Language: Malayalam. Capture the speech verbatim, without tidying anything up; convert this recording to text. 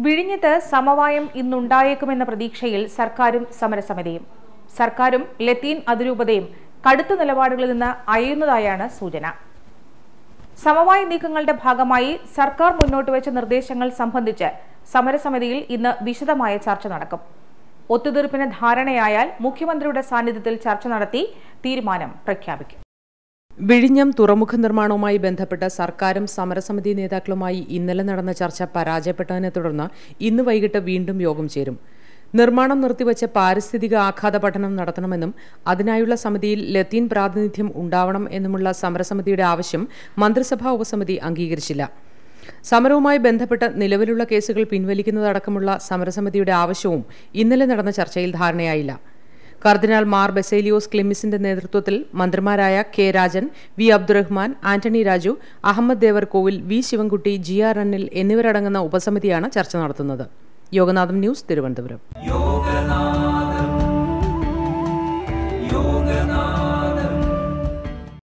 വിഴിഞ്ഞത്ത് സമവായം ഇന്നുണ്ടായേക്കുമെന്ന പ്രതീക്ഷയിൽ സർക്കാരും സമരസമിതിയും. സർക്കാരും ലത്തീൻ അതിരൂപതയും കടുത്ത നിലപാടുകളിൽ നിന്ന് അയയുന്നതായാണ് സൂചന. സമവായ നീക്കങ്ങളുടെ ഭാഗമായി സർക്കാർ മുന്നോട്ട് വെച്ച നിർദ്ദേശങ്ങൾ സംബന്ധിച്ച് സമരസമിതിയിൽ ഇന്ന് വിശദമായ ചർച്ച നടക്കും. ഒത്തുതീർപ്പിന് ധാരണയായാൽ മുഖ്യമന്ത്രിയുടെ സാന്നിധ്യത്തിൽ ചർച്ച നടത്തി തീരുമാനം പ്രഖ്യാപിക്കും. വിഴിഞ്ഞം തുറമുഖ നിർമ്മാണവുമായി ബന്ധപ്പെട്ട സർക്കാരും സമരസമിതി നേതാക്കളുമായി ഇന്നലെ നടന്ന ചർച്ച പരാജയപ്പെട്ടതിനെ തുടർന്ന് ഇന്ന് വൈകിട്ട് വീണ്ടും യോഗം ചേരും. നിർമ്മാണം നിർത്തിവച്ച പാരിസ്ഥിതിക ആഘാത പഠനം നടത്തണമെന്നും അതിനായുള്ള സമിതിയിൽ ലത്തീൻ പ്രാതിനിധ്യം ഉണ്ടാവണം എന്നുമുള്ള സമരസമിതിയുടെ ആവശ്യം മന്ത്രിസഭാ ഉപസമിതി അംഗീകരിച്ചില്ല. സമരവുമായി ബന്ധപ്പെട്ട് നിലവിലുള്ള കേസുകൾ പിൻവലിക്കുന്നതടക്കമുള്ള സമരസമിതിയുടെ ആവശ്യവും ഇന്നലെ നടന്ന ചർച്ചയിൽ ധാരണയായില്ല. കർദിനാൾ മാർ ബസേലിയോസ് ക്ലിമിസിന്റെ നേതൃത്വത്തിൽ മന്ത്രിമാരായ K Rajan, V Abdurahman, Antony Raju, Ahammed Devarkovil, V Sivankutty, G R Anil എന്നിവരടങ്ങുന്ന ഉപസമിതിയാണ് ചർച്ച നടത്തുന്നത്. യോഗനാഥം ന്യൂസ്, തിരുവനന്തപുരം.